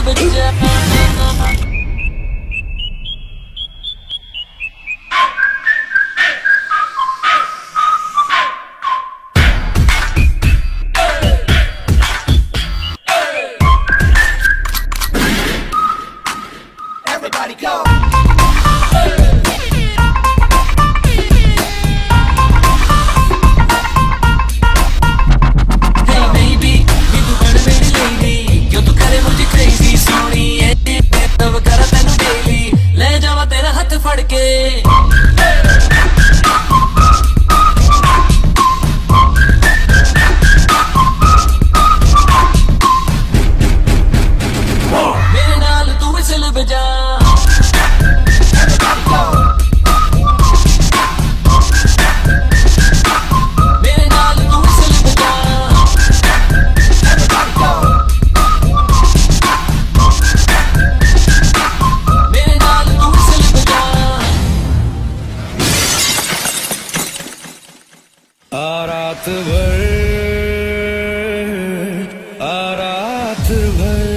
बच्चा। Everybody go! फड़ के मेरे नाल तू विसल बजा। मेरे नाल तू विसल बजा। मेरे नाल तू विसल बजा। आ रात भर